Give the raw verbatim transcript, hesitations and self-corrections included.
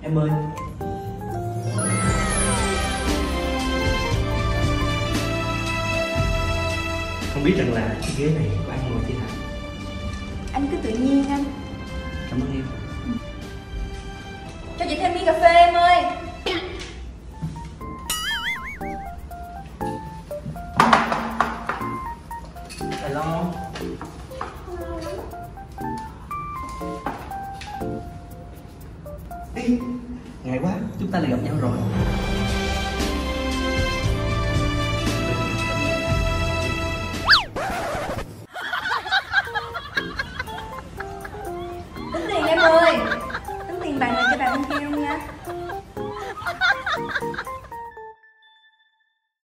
Em ơi, không biết rằng là cái ghế này của anh ngồi chứ hả? Anh cứ tự nhiên anh. Cảm ơn em. Cho chị thêm ly cà phê em ơi. Hello. Ê, ngại quá, chúng ta lại gặp nhau rồi.